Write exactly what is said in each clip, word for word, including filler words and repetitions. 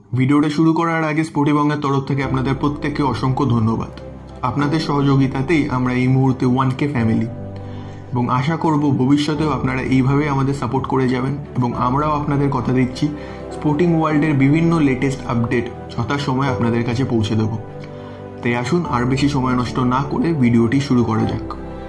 ভিডিওটা শুরু করার আগে স্পোর্টিবঙ্গের তরফ থেকে আপনাদের প্রত্যেককে অসংখ্য ধন্যবাদ। আপনাদের সহযোগিতাতেই আমরা এই মুহূর্তে ওয়ান কে ফ্যামিলি, এবং আশা করব ভবিষ্যতেও আপনারা এইভাবেই আমাদের সাপোর্ট করে যাবেন এবং আমরাও আপনাদের কথা দিচ্ছি স্পোর্টিং ওয়ার্ল্ডের বিভিন্ন লেটেস্ট আপডেট যথাসময়ে আপনাদের কাছে পৌঁছে দেব। তাই আসুন আর বেশি সময় নষ্ট না করে ভিডিওটি শুরু করা যাক।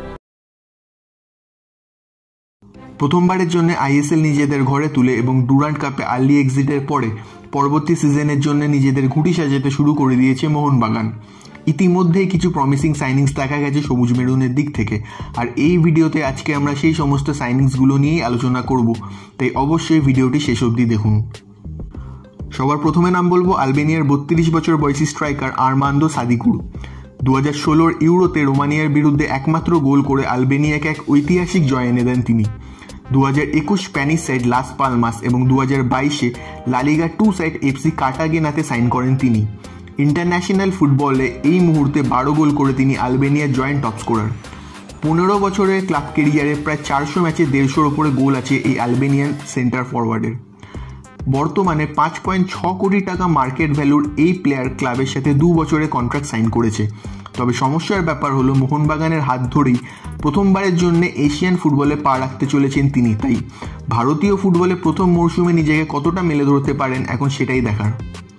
প্রথমবারের জন্য আইএসএল নিজেদের ঘরে তুলে এবং ডুরান্ট কাপে আর্লি এক্সিটের পরে পরবর্তী সিজনের জন্য নিজেদের ঘুঁটি সাজাতে শুরু করে দিয়েছে মোহনবাগান। ইতিমধ্যেই কিছু প্রমিসিং সাইনিংস দেখা গেছে সবুজ মেরুনের দিক থেকে, আর এই ভিডিওতে আজকে আমরা সেই সমস্ত সাইনিংসগুলো নিয়েই আলোচনা করব, তাই অবশ্যই ভিডিওটি শেষ অবধি দেখুন। সবার প্রথমে নাম বলবো আলবেনিয়ার বত্রিশ বছর বয়সী স্ট্রাইকার আর্মান্দো সাদিকুর। দু হাজার ষোলোর ইউরোতে রোমানিয়ার বিরুদ্ধে একমাত্র গোল করে আলবেনিয়াকে এক ঐতিহাসিক জয় এনে দেন তিনি। দু হাজার একুশ স্প্যানিশ সাইড লাস পালমাস এবং দু হাজার বাইশে লালিগা টু সাইড এফসি কার্টাগেনাতে সাইন করেন তিনি। ইন্টারন্যাশনাল ফুটবলে এই মুহূর্তে বারো গোল করে তিনি আলবেনিয়ার জয়েন্ট টপ স্কোরার। পনেরো বছরের ক্লাব কেরিয়ারে প্রায় চারশো ম্যাচে দেড়শোর ওপরে গোল আছে এই আলবেনিয়ান সেন্টার ফরওয়ার্ডের। বর্তমানে পাঁচ পয়েন্ট ছ কোটি টাকা মার্কেট ভ্যালুর এই প্লেয়ার ক্লাবের সাথে দু বছরের কন্ট্রাক্ট সাইন করেছে। তবে সমস্যার ব্যাপার হলো মোহনবাগানের হাত ধরেই প্রথমবারের জন্য এশিয়ান ফুটবলে পা রাখতে চলেছেন তিনি, তাই ভারতীয় ফুটবলে প্রথম মরশুমে নিজেকে কতটা মেলে ধরতে পারেন এখন সেটাই দেখার।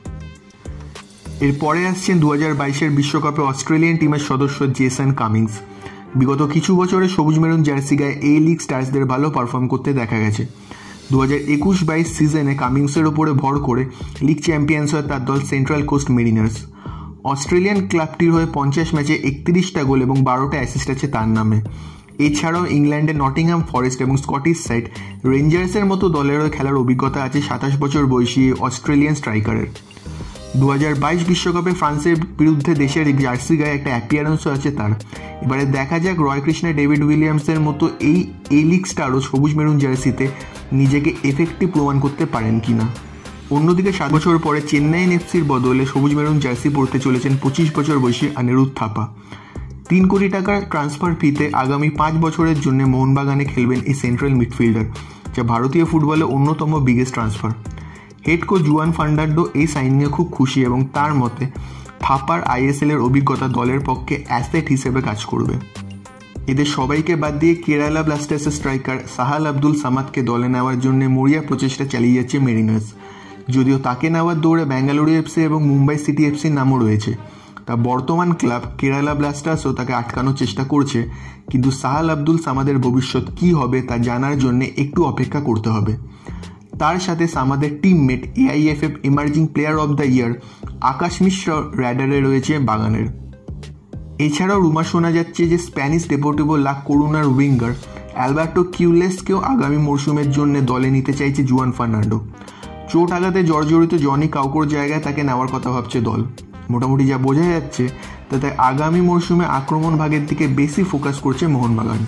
এরপরে আসছেন দু হাজার বাইশের বিশ্বকাপে অস্ট্রেলিয়ান টিমের সদস্য জেসন কামিংস। বিগত কিছু বছরে সবুজ মেরুন জার্সি গায়ে এই লিগ স্টার্সদের ভালো পারফর্ম করতে দেখা গেছে। দু হাজার একুশ বাইশ সিজনে কামিংসের ওপরে ভর করে লিগ চ্যাম্পিয়ন্স হয় তার দল সেন্ট্রাল কোস্ট মেরিনার্স। অস্ট্রেলিয়ান ক্লাবটির হয়ে পঞ্চাশ ম্যাচে একত্রিশটা গোল এবং বারোটা অ্যাসিস্ট আছে তার নামে। এছাড়াও ইংল্যান্ডের নটিংহাম ফরেস্ট এবং স্কটিশ সাইড রেঞ্জার্সের মতো দলের হয়ে খেলার অভিজ্ঞতা আছে সাতাশ বছর বয়সী অস্ট্রেলিয়ান স্ট্রাইকারের। দু হাজার বাইশ বিশ্বকাপে ফ্রান্সের বিরুদ্ধে দেশের জার্সি গায়ে একটা অ্যাপিয়ারেন্সও আছে তার। এবারে দেখা যাক রয় কৃষ্ণা ডেভিড উইলিয়ামসের মতো এই এ লিগ স্টারও সবুজ মেরুন জার্সিতে নিজেকে এফেক্টিভ প্রমাণ করতে পারেন কিনা। অন্যদিকে সাত বছর পরে চেন্নাইন এফসির বদলে সবুজ মেরুন জার্সি পরতে চলেছেন পঁচিশ বছর বয়সী অনিরুদ্ধ থাপা। তিন কোটি টাকার ট্রান্সফার ফিতে আগামী পাঁচ বছরের জন্য মোহনবাগানে খেলবেন এই সেন্ট্রাল মিডফিল্ডার, যা ভারতীয় ফুটবলে অন্যতম biggest transfer. Head coach Juan Fernando এই সাইন নিয়ে খুব খুশি এবং তার মতে থাপার আইএসএল এর অভিজ্ঞতা দলের পক্ষে অ্যাসেট হিসেবে কাজ করবে। এদের সবাইকে বাদ দিয়ে কেরালা ব্লাস্টার্সের স্ট্রাইকার সাহাল আব্দুল সামাদকে দলে নেওয়ার জন্য মরিয়া প্রচেষ্টা চালিয়ে যাচ্ছে মেরিনার্স। যদিও তাকে নেওয়ার দৌড়ে বেঙ্গালুরু এফসি এবং মুম্বাই সিটি এফসির নামও রয়েছে, তা বর্তমান ক্লাব কেরালা ব্লাস্টার্সও তাকে আটকানোর চেষ্টা করছে, কিন্তু সাহাল আব্দুল সামাদের ভবিষ্যৎ কী হবে তা জানার জন্য একটু অপেক্ষা করতে হবে। তার সাথে সামাদের teammate AIFF emerging player of the year Akash Mishra র্যাডারে রয়েছে বাগানের। এছাড়াও রুমার শোনা যাচ্ছে যে স্প্যানিশ ডেপোর্টিভো লা করুনার উইঙ্গার অ্যালবার্টো কিউলেসকেও আগামী মরশুমের জন্য দলে নিতে চাইছে জুয়ান ফার্নান্ডো। চোট আঘাতে জর্জরিত জনি কাউকোর জায়গায় তাকে নেওয়ার কথা ভাবছে দল। মোটামুটি যা বোঝা যাচ্ছে তাতে আগামী মরশুমে আক্রমণ ভাগের দিকে বেশি ফোকাস করছে মোহনবাগান।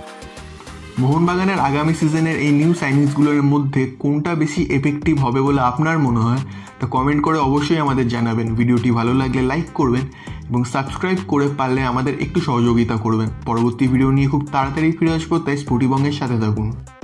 মোহনবাগানের আগামী সিজনের এই নিউ সাইনিংসগুলোর মধ্যে কোনটা বেশি এফেক্টিভ হবে বলে আপনার মনে হয় তা কমেন্ট করে অবশ্যই আমাদের জানাবেন। ভিডিওটি ভালো লাগলে লাইক করবেন এবং সাবস্ক্রাইব করে পারলে আমাদের একটু সহযোগিতা করবেন। পরবর্তী ভিডিও নিয়ে খুব তাড়াতাড়ি ফিরে আসবো, তাই স্পোর্টিবঙ্গের সাথে থাকুন।